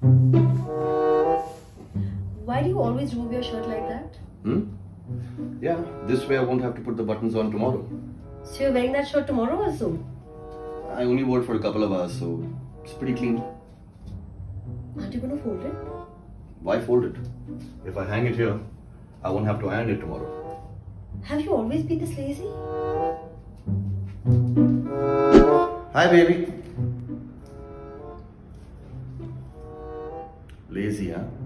Why do you always remove your shirt like that? Yeah, this way I won't have to put the buttons on tomorrow. So you're wearing that shirt tomorrow also? I only wore it for a couple of hours, so it's pretty clean. Aren't you gonna fold it? Why fold it? If I hang it here, I won't have to iron it tomorrow. Have you always been this lazy? Hi, baby. Lazy, huh?